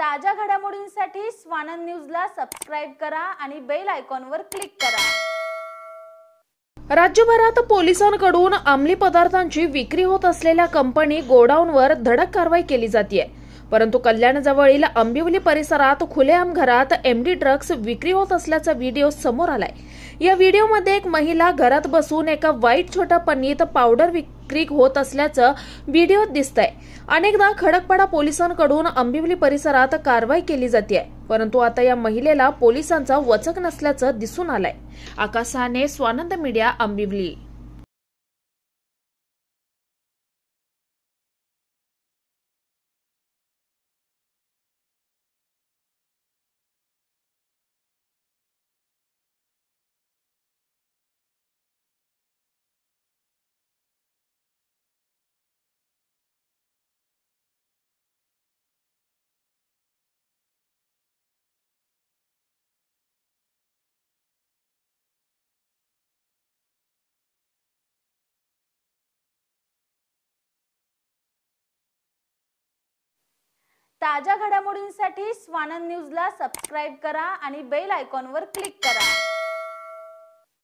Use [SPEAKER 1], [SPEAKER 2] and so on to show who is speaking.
[SPEAKER 1] ताज्या घडामोडींसाठी स्वानंद न्यूजला सबस्क्राइब करा आणि बेल आयकॉनवर क्लिक करा।
[SPEAKER 2] राज्यभरात पोलिसांकडून अंमली पदार्थांची विक्री होत असलेल्या कंपनी गोडाऊनवर धडक कारवाई केली जाते। परंतु कल्याणजवळील अंबिवली परिसरात खुलेआम घरात एमडी ड्रग्स विक्री होत असल्याचा व्हिडिओ समोर आलाय। या व्हिडिओमध्ये एक महिला घरात बसून एका व्हाईट छोट्या पन्नीत पावडर विक्री होत असल्याचं व्हिडिओत दिसतंय। अनेकदा खडकपाडा पोलिसांकडून अंबिवली परिसरात कारवाई केली जाते, परंतु आता या महिलेला पोलिसांचा वचक नसल्याचं दिसून आलंय। आकाश साने, स्वानंद मीडिया, अंबिवली।
[SPEAKER 1] ताज्या घडामोडींसाठी स्वानंद न्यूजला सबस्क्राइब करा आणि बेल आयकॉनवर क्लिक करा।